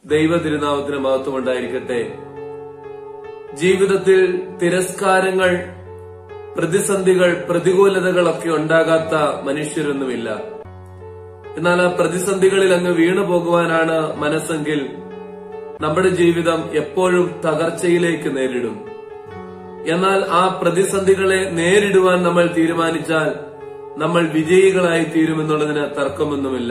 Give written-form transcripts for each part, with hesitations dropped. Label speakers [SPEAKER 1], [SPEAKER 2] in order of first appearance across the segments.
[SPEAKER 1] ദൈവ തിരുനാമത്തിന് മഹത്വം ഉണ്ടായിരിക്കട്ടെ. ജീവിതത്തിൽ തിരസ്കാരങ്ങൾ, പ്രതിസന്ധികൾ, പ്രതികൂലതകളൊക്കെ ഉണ്ടാകാത്ത മനുഷ്യരൊന്നുമില്ല. എന്നാൽ ആ പ്രതിസന്ധികളിൽ അങ്ങ് വീണു പോകുവാനാണ് മനസ്സെങ്കിൽ നമ്മുടെ ജീവിതം എപ്പോഴും തകർച്ചയിലേക്ക് നേരിടും. എന്നാൽ ആ പ്രതിസന്ധികളെ നേരിടുവാൻ നമ്മൾ തീരുമാനിച്ചാൽ നമ്മൾ വിജയികളായി തീരുമെന്നുള്ളതിന് തർക്കമൊന്നുമില്ല.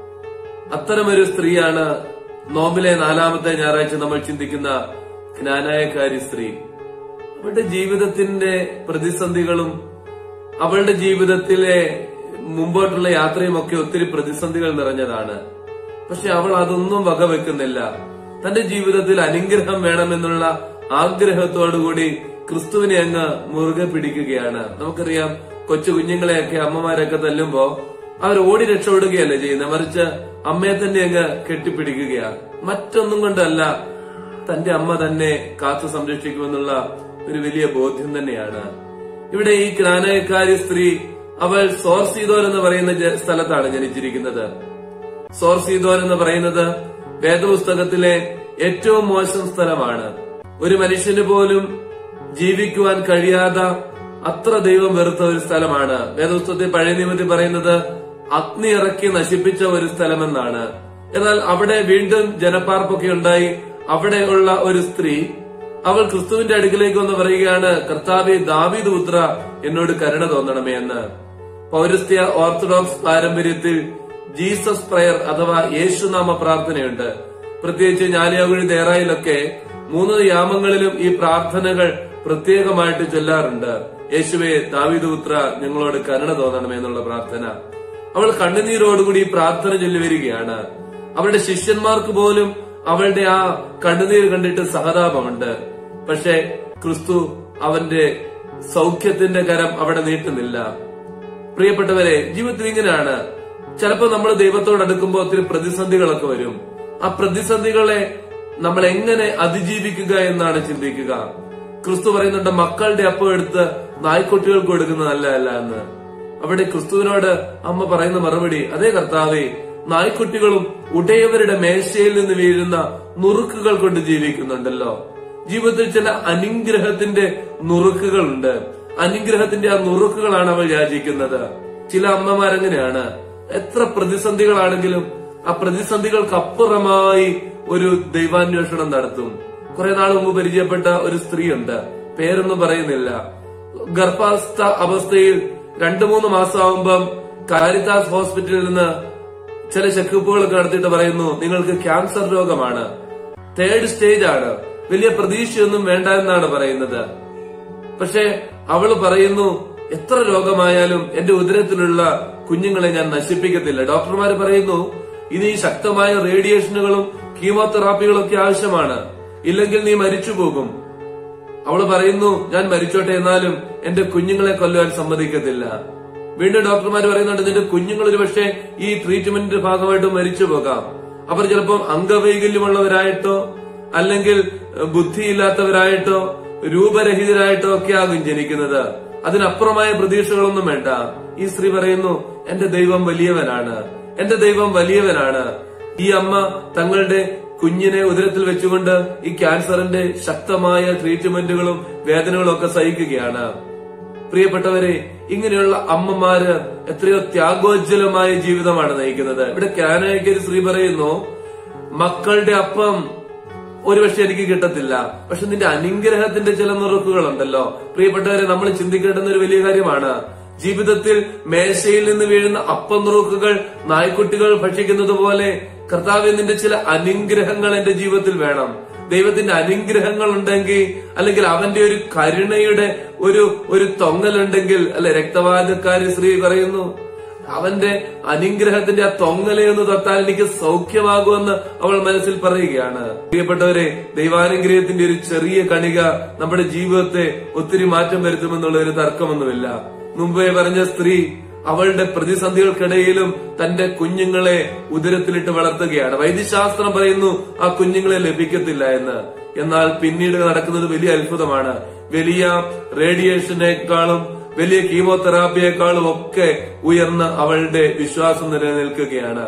[SPEAKER 1] അത്തരമൊരു സ്ത്രീയാണ് നോമ്പിലെ 4ാമത്തെ ഞായറാഴ്ച നമ്മൾ ചിന്തിക്കുന്ന ജ്ഞാനായക്കാരി സ്ത്രീ. അവളുടെ ജീവിതത്തിന്റെ പ്രതിസന്ധികളും അവളുടെ ജീവിതത്തിലെ മുമ്പോട്ടുള്ള യാത്രയും ഒക്കെ ഒത്തിരി പ്രതിസന്ധികൾ നിറഞ്ഞതാണ്. പക്ഷെ അവൾ അതൊന്നും വകവെക്കുന്നില്ല. തന്റെ ജീവിതത്തിൽ അനുഗ്രഹം വേണമെന്നുള്ള ആഗ്രഹത്തോടുകൂടി ക്രിസ്തുവിനെ അങ്ങ് മുറുകെ പിടിക്കുകയാണ്. നമുക്കറിയാം, കൊച്ചു കുഞ്ഞുങ്ങളെയൊക്കെ അമ്മമാരൊക്കെ തല്ലുമ്പോ അവർ ഓടി രക്ഷപ്പെടുകയല്ലേ ചെയ്യുന്നത്, മറിച്ച് അമ്മയെ തന്നെ അങ്ങ് കെട്ടിപ്പിടിക്കുകയാണ്. മറ്റൊന്നും കൊണ്ടല്ല, തന്റെ അമ്മ തന്നെ കാത്തു സംരക്ഷിക്കുമെന്നുള്ള ഒരു വലിയ ബോധ്യം തന്നെയാണ്. ഇവിടെ ഈ ജ്ഞാനായക്കാരി സ്ത്രീ അവൾ സോർ സീദോൻ എന്ന് പറയുന്ന സ്ഥലത്താണ് ജനിച്ചിരിക്കുന്നത്. സോർ സീദോൻ എന്ന് പറയുന്നത് വേദപുസ്തകത്തിലെ ഏറ്റവും മോശം സ്ഥലമാണ്. ഒരു മനുഷ്യന് പോലും ജീവിക്കുവാൻ കഴിയാത്ത അത്ര ദൈവം വെറുത്ത ഒരു സ്ഥലമാണ്. വേദപുസ്തകത്തിൽ പഴയ നിയമത്തിൽ പറയുന്നത് അഗ്നി ഇറക്കി നശിപ്പിച്ച ഒരു സ്ഥലമെന്നാണ്. എന്നാൽ അവിടെ വീണ്ടും ജനപ്പാർപ്പൊക്കെ ഉണ്ടായി. അവിടെയുള്ള ഒരു സ്ത്രീ അവൾ ക്രിസ്തുവിന്റെ അടുക്കിലേക്ക് വന്ന് പറയുകയാണ്, കർത്താവേ, ദാവീദ് പുത്ര, എന്നോട് കരുണ തോന്നണമേ എന്ന്. പൗരസ്ത്യ ഓർത്തഡോക്സ് പാരമ്പര്യത്തിൽ ജീസസ് പ്രയർ അഥവാ യേശുനാമ പ്രാർത്ഥനയുണ്ട്. പ്രത്യേകിച്ച് ഞാലിയാകുഴി ദേറായിലൊക്കെ 3 യാമങ്ങളിലും ഈ പ്രാർത്ഥനകൾ പ്രത്യേകമായിട്ട് ചൊല്ലാറുണ്ട്. യേശുവേ, ദാവീദ് പുത്ര, ഞങ്ങളോട് കരുണ തോന്നണമേ എന്നുള്ള പ്രാർത്ഥന. അവൾ കണ്ണുനീരോടുകൂടി ഈ പ്രാർത്ഥന ചൊല്ലി വരികയാണ്. അവളുടെ ശിഷ്യന്മാർക്ക് പോലും അവളുടെ ആ കണ്ണുനീർ കണ്ടിട്ട് സഹതാപമുണ്ട്. പക്ഷെ ക്രിസ്തു അവന്റെ സൗഖ്യത്തിന്റെ കരം അവിടെ നീട്ടുന്നില്ല. പ്രിയപ്പെട്ടവരെ, ജീവിതത്തിൽ ഇങ്ങനെയാണ്. ചിലപ്പോൾ നമ്മൾ ദൈവത്തോട് അടുക്കുമ്പോൾ ഒത്തിരി പ്രതിസന്ധികളൊക്കെ വരും. ആ പ്രതിസന്ധികളെ നമ്മൾ എങ്ങനെ അതിജീവിക്കുക എന്നാണ് ചിന്തിക്കുക. ക്രിസ്തു പറയുന്നുണ്ട്, മക്കളുടെ അപ്പം എടുത്ത് നായ്ക്കുട്ടികൾക്ക് കൊടുക്കുന്നത് നല്ലതല്ല എന്ന്. അവിടെ ക്രിസ്തുവിനോട് അമ്മ പറയുന്ന മറുപടി, അതേ കർത്താവേ, നായ്ക്കുട്ടികളും ഉടയവരുടെ മേശയിൽ നിന്ന് വീഴുന്ന നുറുക്കുകൾ കൊണ്ട് ജീവിക്കുന്നുണ്ടല്ലോ. ജീവിതത്തിൽ ചില അനുഗ്രഹത്തിന്റെ നുറുക്കുകളുണ്ട്. അനുഗ്രഹത്തിന്റെ ആ നുറുക്കുകളാണ് അവൾ യാചിക്കുന്നത്. ചില അമ്മമാരെങ്ങനെയാണ്, എത്ര പ്രതിസന്ധികളാണെങ്കിലും ആ പ്രതിസന്ധികൾക്കപ്പുറമായി ഒരു ദൈവാന്വേഷണം നടത്തും. കുറെ നാൾ മുമ്പ് പരിചയപ്പെട്ട ഒരു സ്ത്രീയുണ്ട്, പേരൊന്നും പറയുന്നില്ല. ഗർഭാസ്ഥ അവസ്ഥയിൽ 2-3 മാസമാകുമ്പം കാരിത്താസ് ഹോസ്പിറ്റലിൽ നിന്ന് ചില ചെക്കപ്പുകളൊക്കെ നടത്തിയിട്ട് പറയുന്നു, നിങ്ങൾക്ക് ക്യാൻസർ രോഗമാണ്, 3rd സ്റ്റേജ് ആണ്, വലിയ പ്രതീക്ഷയൊന്നും വേണ്ട എന്നാണ് പറയുന്നത്. പക്ഷെ അവള് പറയുന്നു, എത്ര രോഗമായാലും എന്റെ ഉദരത്തിലുള്ള കുഞ്ഞുങ്ങളെ ഞാൻ നശിപ്പിക്കത്തില്ല. ഡോക്ടർമാര് പറയുന്നു, ഇനി ശക്തമായ റേഡിയേഷനുകളും കീമോതെറാപ്പികളൊക്കെ ആവശ്യമാണ്, ഇല്ലെങ്കിൽ നീ മരിച്ചു പോകും. അവള് പറയുന്നു, ഞാൻ മരിച്ചോട്ടെ, എന്നാലും എന്റെ കുഞ്ഞുങ്ങളെ കൊല്ലുവാൻ സമ്മതിക്കത്തില്ല. വീണ്ടും ഡോക്ടർമാര് പറയുന്നുണ്ട്, നിന്റെ കുഞ്ഞുങ്ങൾ ഒരു പക്ഷേ ഈ ട്രീറ്റ്മെന്റിന്റെ ഭാഗമായിട്ട് മരിച്ചു പോകാം. അവർ ചിലപ്പം അംഗവൈകല്യമുള്ളവരായിട്ടോ അല്ലെങ്കിൽ ബുദ്ധിയില്ലാത്തവരായിട്ടോ രൂപരഹിതരായിട്ടോ ഒക്കെ ആകും ജനിക്കുന്നത്. അതിനപ്പുറമായ പ്രതീക്ഷകളൊന്നും വേണ്ട. ഈ സ്ത്രീ പറയുന്നു, എന്റെ ദൈവം വലിയവനാണ്, എന്റെ ദൈവം വലിയവനാണ്. ഈ അമ്മ തങ്ങളുടെ കുഞ്ഞിനെ ഉദരത്തിൽ വെച്ചുകൊണ്ട് ഈ ക്യാൻസറിന്റെ ശക്തമായ ട്രീറ്റ്മെന്റുകളും വേദനകളും ഒക്കെ സഹിക്കുകയാണ്. പ്രിയപ്പെട്ടവരെ, ഇങ്ങനെയുള്ള അമ്മമാര് എത്രയോ ത്യാഗോജ്വലമായ ജീവിതമാണ് നയിക്കുന്നത്. ഇവിടെ ജ്ഞാനായക്കാരി സ്ത്രീ പറയുന്നു, മക്കളുടെ അപ്പം ഒരുപക്ഷെ എനിക്ക് കിട്ടത്തില്ല, പക്ഷെ നിന്റെ അനുഗ്രഹത്തിന്റെ ചില നുറുക്കുകളുണ്ടല്ലോ. പ്രിയപ്പെട്ടവരെ, നമ്മൾ ചിന്തിക്കേണ്ടുന്ന ഒരു വലിയ കാര്യമാണ്. ജീവിതത്തിൽ മേശയിൽ നിന്ന് വീഴുന്ന അപ്പം നുറുക്കുകൾ നായ്ക്കുട്ടികൾ ഭക്ഷിക്കുന്നത് പോലെ കർത്താവേ, നിന്റെ ചില അനുഗ്രഹങ്ങൾ എന്റെ ജീവിതത്തിൽ വേണം. ദൈവത്തിന്റെ അനുഗ്രഹങ്ങൾ ഉണ്ടെങ്കിൽ, അല്ലെങ്കിൽ അവന്റെ ഒരു കരുണയുടെ ഒരു തൊങ്ങലുണ്ടെങ്കിൽ, അല്ലെ, രക്തവാദക്കാരി സ്ത്രീ പറയുന്നു, അവന്റെ അനുഗ്രഹത്തിന്റെ ആ തൊങ്ങലയൊന്ന് തൊട്ടാൽ എനിക്ക് സൗഖ്യമാകുമെന്ന് അവൾ മനസ്സിൽ പറയുകയാണ്. പ്രിയപ്പെട്ടവരെ, ദൈവാനുഗ്രഹത്തിന്റെ ഒരു ചെറിയ കണിക നമ്മുടെ ജീവിതത്തെ ഒത്തിരി മാറ്റം വരുത്തുമെന്നുള്ള ഒരു തർക്കമൊന്നുമില്ല. മുമ്പേ പറഞ്ഞ സ്ത്രീ അവളുടെ പ്രതിസന്ധികൾക്കിടയിലും തന്റെ കുഞ്ഞുങ്ങളെ ഉദരത്തിലിട്ട് വളർത്തുകയാണ്. വൈദ്യശാസ്ത്രം പറയുന്നു ആ കുഞ്ഞുങ്ങളെ ലഭിക്കത്തില്ല എന്ന്. എന്നാൽ പിന്നീട് നടക്കുന്നത് വലിയ അത്ഭുതമാണ്. വലിയ റേഡിയേഷനേക്കാളും വലിയ കീമോതെറാപ്പിയേക്കാളും ഒക്കെ ഉയർന്ന അവളുടെ വിശ്വാസം നിലനിൽക്കുകയാണ്.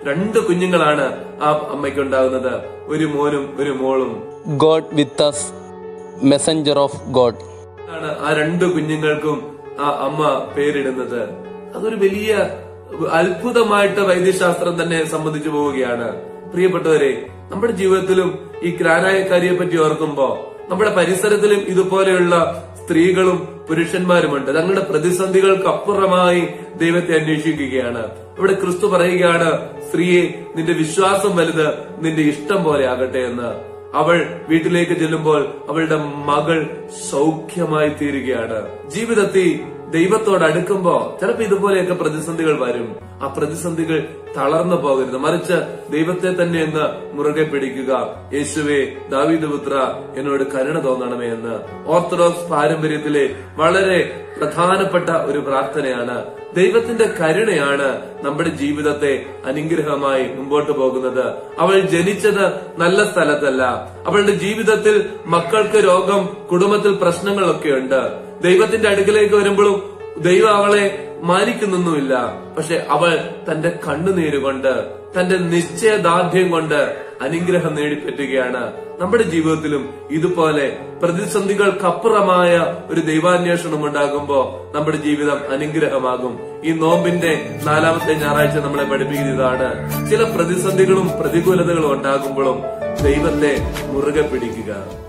[SPEAKER 1] 2 കുഞ്ഞുങ്ങളാണ് ആ അമ്മയ്ക്ക് ഉണ്ടാകുന്നത്, ഒരു മോനും ഒരു മോളും.
[SPEAKER 2] God with us, messenger of God
[SPEAKER 1] ആണ് ആ 2 കുഞ്ഞുങ്ങൾക്കും ആ അമ്മ പേരിടുന്നത്. അതൊരു വലിയ അത്ഭുതമായിട്ട് വൈദ്യശാസ്ത്രം തന്നെ സംബന്ധിച്ചു പോവുകയാണ്. പ്രിയപ്പെട്ടവരെ, നമ്മുടെ ജീവിതത്തിലും ഈ ജ്ഞാനായക്കാരിയെ പറ്റി ഓർക്കുമ്പോ നമ്മുടെ പരിസരത്തിലും ഇതുപോലെയുള്ള സ്ത്രീകളും പുരുഷന്മാരുമുണ്ട്. തങ്ങളുടെ പ്രതിസന്ധികൾക്കപ്പുറമായി ദൈവത്തെ അന്വേഷിക്കുകയാണ്. അവിടെ ക്രിസ്തു പറയുകയാണ്, സ്ത്രീയെ, നിന്റെ വിശ്വാസം വലുത്, നിന്റെ ഇഷ്ടം പോലെ ആകട്ടെ എന്ന്. അവൾ വീട്ടിലേക്ക് ചെല്ലുമ്പോൾ അവളുടെ മകൾ സൗഖ്യമായി തീരുകയാണ്. ജീവിതത്തിൽ ദൈവത്തോട് അടുക്കുമ്പോ ചിലപ്പോ ഇതുപോലെയൊക്കെ പ്രതിസന്ധികൾ വരും. ആ പ്രതിസന്ധികൾ തളർന്നു പോകരുത്, മറിച്ച് ദൈവത്തെ തന്നെ എന്ന് മുറുകെ പിടിക്കുക. യേശുവേ, ദാവീദ് പുത്ര, എന്നോട് കരുണ തോന്നണമേ എന്ന്. ഓർത്തഡോക്സ് പാരമ്പര്യത്തിലെ വളരെ പ്രധാനപ്പെട്ട ഒരു പ്രാർത്ഥനയാണ്. ദൈവത്തിന്റെ കരുണയാണ് നമ്മുടെ ജീവിതത്തെ അനുഗ്രഹമായി മുമ്പോട്ട് പോകുന്നത്. അവൾ ജനിച്ചത് നല്ല സ്ഥലത്തല്ല. അവളുടെ ജീവിതത്തിൽ മക്കൾക്ക് രോഗം, കുടുംബത്തിൽ പ്രശ്നങ്ങളൊക്കെ ഉണ്ട്. ദൈവത്തിന്റെ അടുക്കലേക്ക് വരുമ്പോഴും ദൈവം അവളെ മാനിക്കുന്നൊന്നുമില്ല. പക്ഷെ അവൾ തന്റെ കണ്ണുനീരുകൊണ്ട്, തന്റെ നിശ്ചയദാർഢ്യം കൊണ്ട് അനുഗ്രഹം നേടിപ്പറ്റുകയാണ്. നമ്മുടെ ജീവിതത്തിലും ഇതുപോലെ പ്രതിസന്ധികൾക്കപ്പുറമായ ഒരു ദൈവാന്വേഷണം ഉണ്ടാകുമ്പോ നമ്മുടെ ജീവിതം അനുഗ്രഹമാകും. ഈ നോമ്പിന്റെ 4ാമത്തെ ഞായറാഴ്ച നമ്മളെ പഠിപ്പിക്കുന്നതാണ്, ചില പ്രതിസന്ധികളും പ്രതികൂലതകളും ഉണ്ടാകുമ്പോഴും ദൈവത്തെ മുറുകെ പിടിക്കുക.